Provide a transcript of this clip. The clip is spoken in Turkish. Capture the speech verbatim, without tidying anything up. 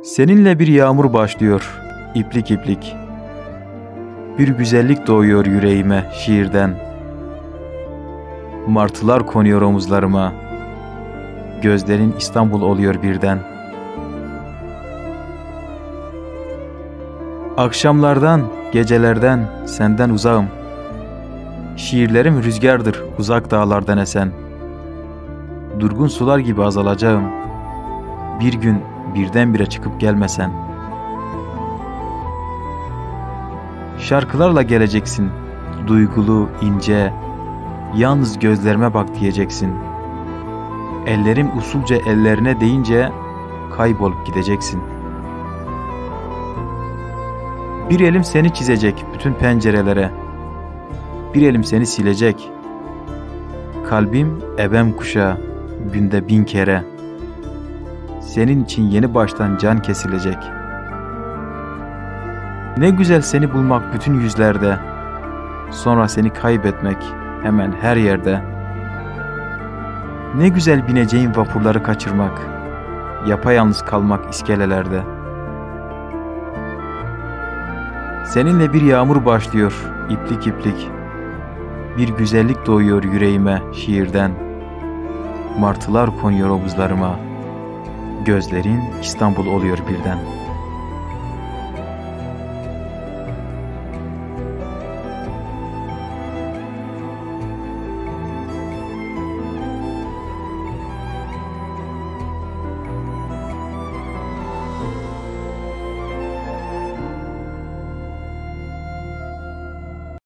Seninle bir yağmur başlıyor, iplik iplik. Bir güzellik doğuyor yüreğime şiirden. Martılar konuyor omuzlarıma. Gözlerin İstanbul oluyor birden. Akşamlardan, gecelerden senden uzağım. Şiirlerim rüzgardır uzak dağlardan esen. Durgun sular gibi azalacağım. Bir gün birdenbire çıkıp gelmesen. Şarkılarla geleceksin, duygulu, ince. Yalnız gözlerime bak diyeceksin. Ellerim usulca ellerine değince kaybolup gideceksin. Bir elim seni çizecek bütün pencerelere. Bir elim seni silecek. Kalbim ebem kuşağı günde bin kere. Senin için yeni baştan can kesilecek. Ne güzel seni bulmak bütün yüzlerde. Sonra seni kaybetmek hemen her yerde. Ne güzel bineceğin vapurları kaçırmak. Yapayalnız kalmak iskelelerde. Seninle bir yağmur başlıyor iplik iplik. Bir güzellik doğuyor yüreğime şiirden. Martılar konuyor omuzlarıma. Gözlerin İstanbul oluyor birden.